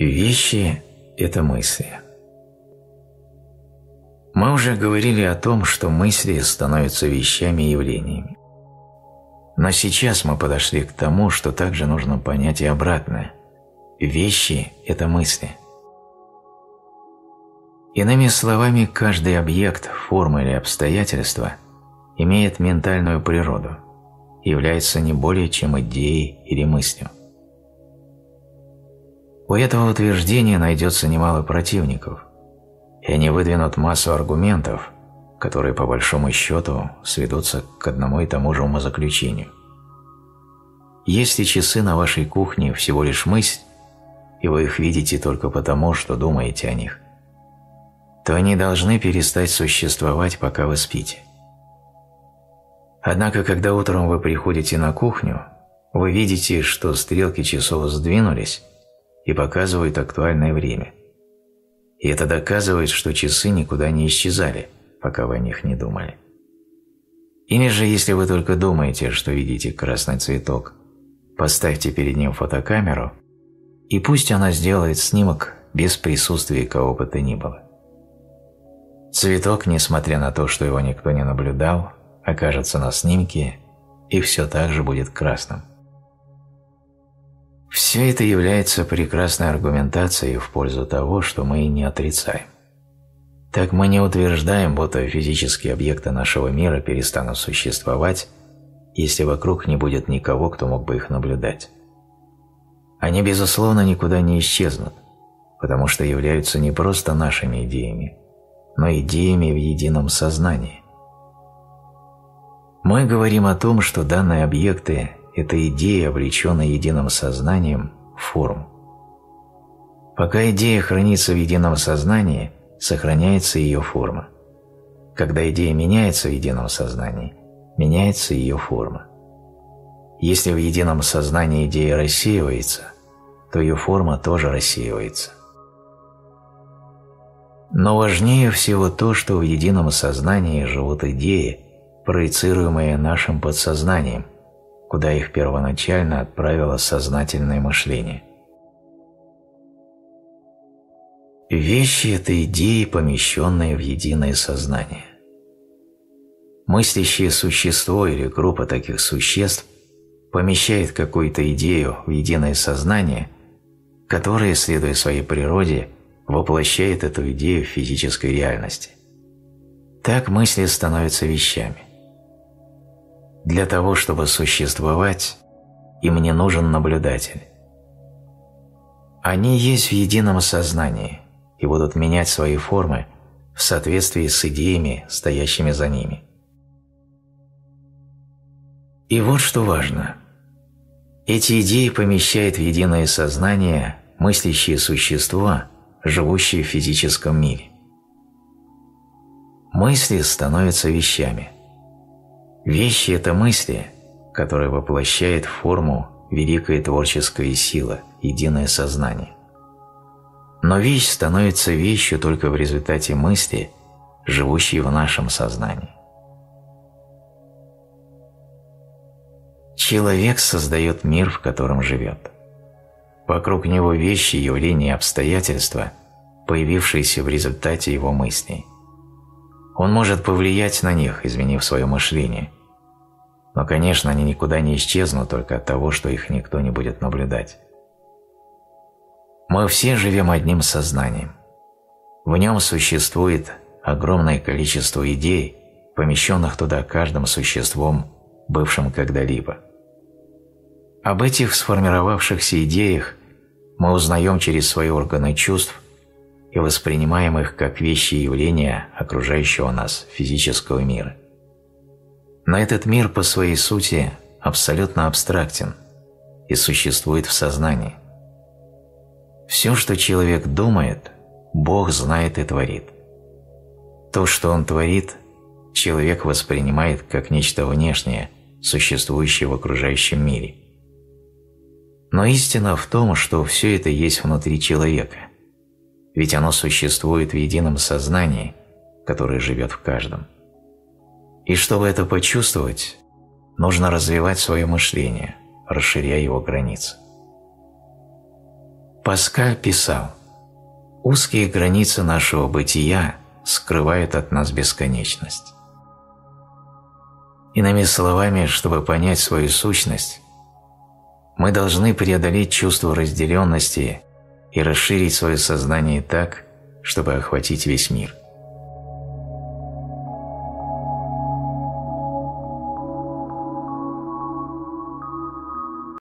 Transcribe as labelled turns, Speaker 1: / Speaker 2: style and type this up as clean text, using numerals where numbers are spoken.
Speaker 1: Вещи – это мысли. Мы уже говорили о том, что мысли становятся вещами и явлениями. Но сейчас мы подошли к тому, что также нужно понять и обратное. Вещи – это мысли. Иными словами, каждый объект, форма или обстоятельство имеет ментальную природу, является не более чем идеей или мыслью. У этого утверждения найдется немало противников, и они выдвинут массу аргументов, которые по большому счету сведутся к одному и тому же умозаключению. Если часы на вашей кухне всего лишь мысль, и вы их видите только потому, что думаете о них, то они должны перестать существовать, пока вы спите. Однако, когда утром вы приходите на кухню, вы видите, что стрелки часов сдвинулись и показывают актуальное время. И это доказывает, что часы никуда не исчезали, пока вы о них не думали. Или же, если вы только думаете, что видите красный цветок, поставьте перед ним фотокамеру, и пусть она сделает снимок без присутствия кого бы то ни было. Цветок, несмотря на то, что его никто не наблюдал, окажется на снимке и все так же будет красным. Все это является прекрасной аргументацией в пользу того, что мы и не отрицаем. Так мы не утверждаем, будто физические объекты нашего мира перестанут существовать, если вокруг не будет никого, кто мог бы их наблюдать. Они, безусловно, никуда не исчезнут, потому что являются не просто нашими идеями, но идеями в едином сознании. Мы говорим о том, что данные объекты – это идеи, облеченные единым сознанием в форму. Пока идея хранится в едином сознании, сохраняется ее форма. Когда идея меняется в едином сознании, меняется ее форма. Если в едином сознании идея рассеивается, то ее форма тоже рассеивается. Но важнее всего то, что в едином сознании живут идеи, проецируемые нашим подсознанием, куда их первоначально отправило сознательное мышление. Вещи – это идеи, помещенные в единое сознание. Мыслящее существо или группа таких существ помещает какую-то идею в единое сознание, которое, следуя своей природе, воплощает эту идею в физической реальности. Так мысли становятся вещами. Для того, чтобы существовать, им не нужен наблюдатель. Они есть в едином сознании и будут менять свои формы в соответствии с идеями, стоящими за ними. И вот что важно. Эти идеи помещает в единое сознание мыслящее существо, живущее в физическом мире. Мысли становятся вещами. Вещи – это мысли, которые воплощает в форму великая творческая сила, единое сознание. Но вещь становится вещью только в результате мысли, живущей в нашем сознании. Человек создает мир, в котором живет. Вокруг него вещи, явления и обстоятельства, появившиеся в результате его мыслей. Он может повлиять на них, изменив свое мышление. Но, конечно, они никуда не исчезнут только от того, что их никто не будет наблюдать. Мы все живем одним сознанием. В нем существует огромное количество идей, помещенных туда каждым существом, бывшим когда-либо. Об этих сформировавшихся идеях мы узнаем через свои органы чувств и воспринимаем их как вещи и явления окружающего нас физического мира. Но этот мир по своей сути абсолютно абстрактен и существует в сознании. Все, что человек думает, Бог знает и творит. То, что он творит, человек воспринимает как нечто внешнее, существующее в окружающем мире. Но истина в том, что все это есть внутри человека, ведь оно существует в едином сознании, которое живет в каждом. И чтобы это почувствовать, нужно развивать свое мышление, расширяя его границы. Паскаль писал: «Узкие границы нашего бытия скрывают от нас бесконечность». Иными словами, чтобы понять свою сущность, мы должны преодолеть чувство разделенности и расширить свое сознание так, чтобы охватить весь мир.